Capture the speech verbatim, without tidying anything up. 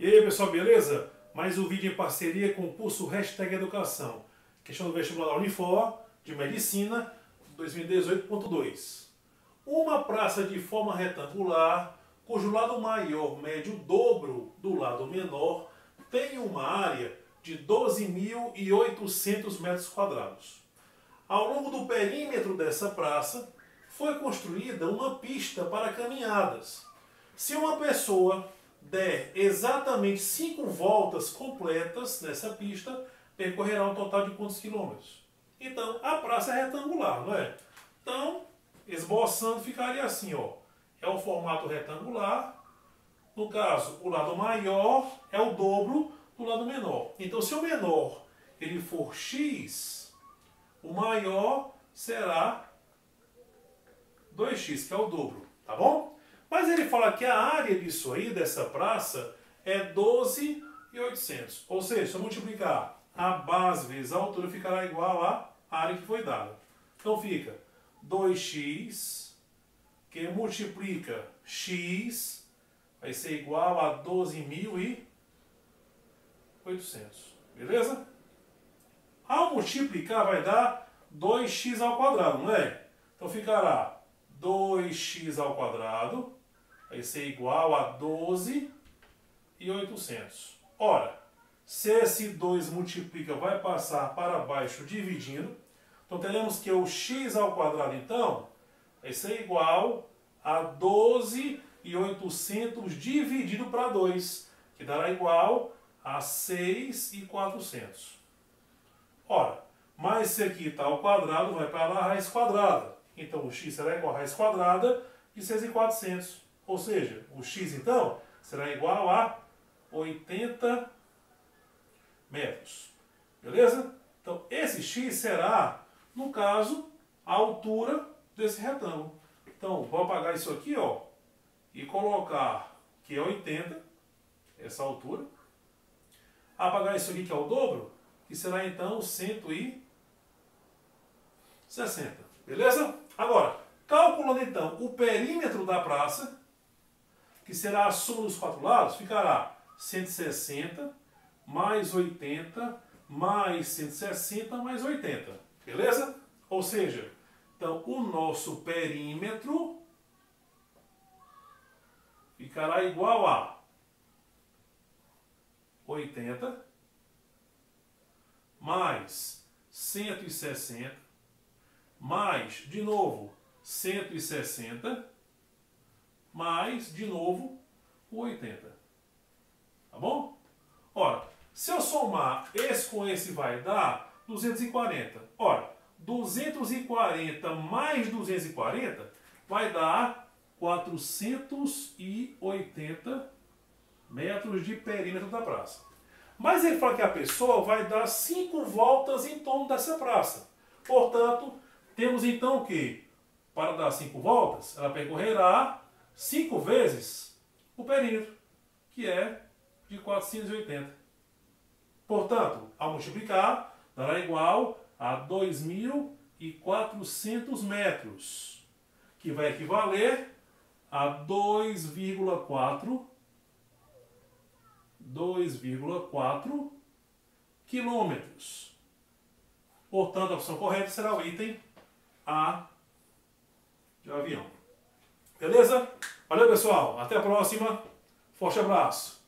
E aí pessoal, beleza? Mais um vídeo em parceria com o curso Hashtag Educação. Questão do vestibular da Unifor, de Medicina, dois mil e dezoito ponto dois. Uma praça de forma retangular, cujo lado maior mede o dobro do lado menor, tem uma área de doze mil e oitocentos metros quadrados. Ao longo do perímetro dessa praça, foi construída uma pista para caminhadas. Se uma pessoa der exatamente cinco voltas completas nessa pista, percorrerá um total de quantos quilômetros? Então, a praça é retangular, não é? Então, esboçando, ficaria assim, ó. É o formato retangular. No caso, o lado maior é o dobro do lado menor. Então, se o menor ele for x, o maior será dois x, que é o dobro, tá bom? Mas ele fala que a área disso aí, dessa praça, é doze mil e oitocentos. Ou seja, se eu multiplicar a base vezes a altura, ficará igual à área que foi dada. Então fica dois x, que multiplica x, vai ser igual a doze mil e oitocentos. Beleza? Ao multiplicar vai dar dois x ao quadrado, não é? Então ficará dois x ao quadrado vai ser igual a doze mil e oitocentos. Ora, se esse dois multiplica, vai passar para baixo dividindo. Então teremos que o x ao quadrado, então, vai ser igual a doze mil e oitocentos dividido para dois, que dará igual a seis mil e quatrocentos. Ora, mas esse aqui está ao quadrado, vai para lá a raiz quadrada. Então o x será igual a raiz quadrada de seis mil e quatrocentos. Ou seja, o x então será igual a oitenta metros. Beleza? Então esse x será, no caso, a altura desse retângulo. Então vou apagar isso aqui, ó, e colocar que é oitenta, essa altura. Apagar isso aqui que é o dobro, que será então cento e sessenta. Beleza? Agora, calculando então o perímetro da praça, que será a soma dos quatro lados, ficará cento e sessenta mais oitenta mais cento e sessenta mais oitenta. Beleza? Ou seja, então o nosso perímetro ficará igual a oitenta mais cento e sessenta mais, de novo, cento e sessenta mais, de novo, o oitenta. Tá bom? Ora, se eu somar esse com esse vai dar duzentos e quarenta. Ora, duzentos e quarenta mais duzentos e quarenta vai dar quatrocentos e oitenta metros de perímetro da praça. Mas ele fala que a pessoa vai dar cinco voltas em torno dessa praça. Portanto, temos então que, para dar cinco voltas, ela percorrerá cinco vezes o perímetro, que é de quatrocentos e oitenta. Portanto, ao multiplicar, dará igual a dois mil e quatrocentos metros, que vai equivaler a dois vírgula quatro quilômetros. Portanto, a opção correta será o item A de avião. Beleza? Valeu, pessoal. Até a próxima. Forte abraço.